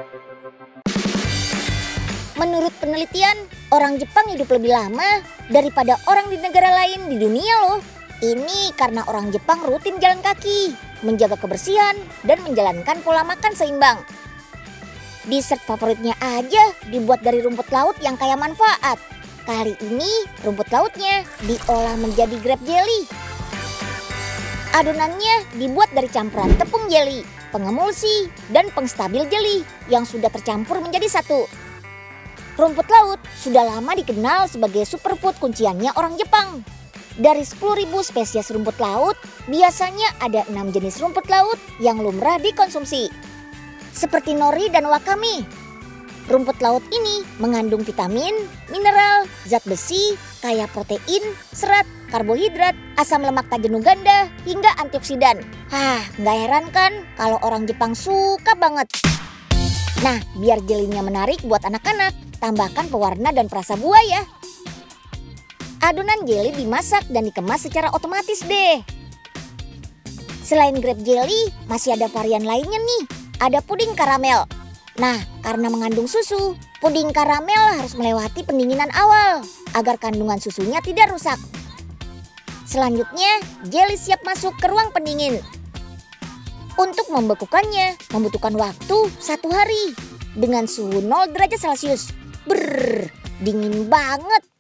Menurut penelitian, orang Jepang hidup lebih lama daripada orang di negara lain di dunia loh. Ini karena orang Jepang rutin jalan kaki, menjaga kebersihan, dan menjalankan pola makan seimbang. Dessert favoritnya aja dibuat dari rumput laut yang kaya manfaat. Kali ini rumput lautnya diolah menjadi grape jelly. Adonannya dibuat dari campuran tepung jelly, pengemulsi, dan pengstabil jelly yang sudah tercampur menjadi satu. Rumput laut sudah lama dikenal sebagai superfood kunciannya orang Jepang. Dari 10.000 spesies rumput laut, biasanya ada 6 jenis rumput laut yang lumrah dikonsumsi. Seperti nori dan wakame. Rumput laut ini mengandung vitamin, mineral, zat besi, kaya protein, serat, karbohidrat, asam lemak tak jenuh ganda, hingga antioksidan. Nggak heran kan kalau orang Jepang suka banget. Nah, biar jelinya menarik buat anak-anak, tambahkan pewarna dan perasa buah ya. Adonan jelly dimasak dan dikemas secara otomatis deh. Selain grape jelly, masih ada varian lainnya nih. Ada puding karamel. Nah, karena mengandung susu, puding karamel harus melewati pendinginan awal agar kandungan susunya tidak rusak. Selanjutnya, jelly siap masuk ke ruang pendingin. Untuk membekukannya membutuhkan waktu 1 hari dengan suhu 0 derajat Celcius. Dingin banget.